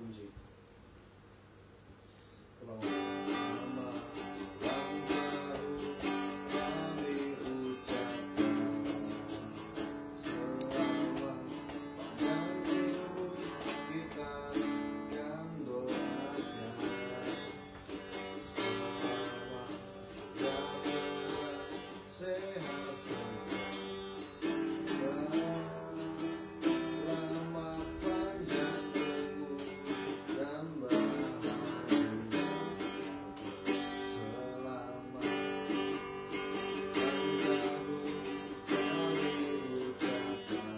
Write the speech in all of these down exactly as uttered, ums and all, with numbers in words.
kunci. Ulang nama yang baru kami ucapkan, selamat panjang umur kita yang doakan, selamat sejahtera sehat senang. Selamat panjang umur dan bahagia. Selamat panjang umur kami ucapkan.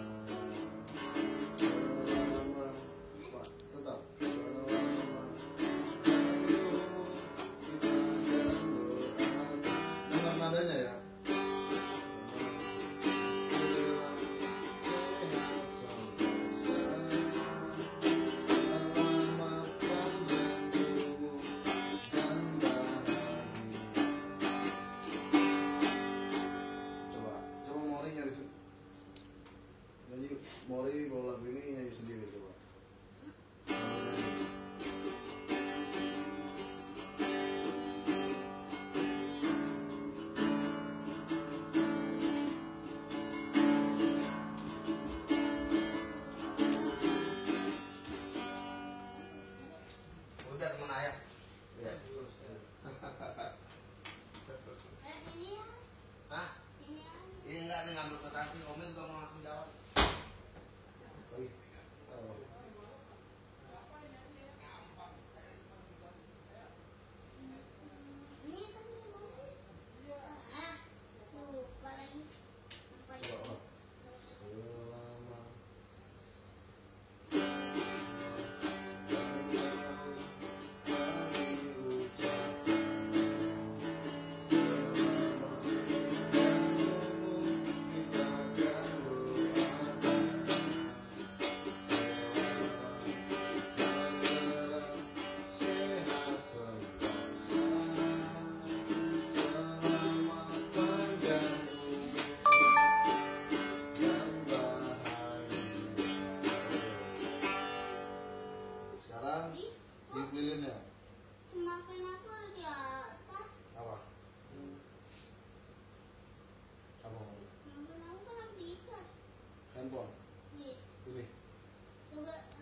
Selamat Pak, tetap selamat panjang umur kita dan doakan. Dengar nadanya ya. Nyanyi Mori kalau lagu ini nyanyi sendiri coba. Udah temen ayah. Ya, terus. Ini ya, Hah? ini ya. Ini enggak nih ngambil ke taksi, Omin juga mau langsung jawab. Baik. Oh. Ini kan yang mau. Ah, lupa lagi. Lupa lagi. Coba, oh. Selamat kami ucapkan, selamat umur kita kan doakan, selamat sehat sentosa, selamat panjang umur dan bahagia. Sekarang tiup lilinnya. Semakin aku di atas, Apa? Apa mau? semakin aku kan di atas. Handphone. Nih, Ini. coba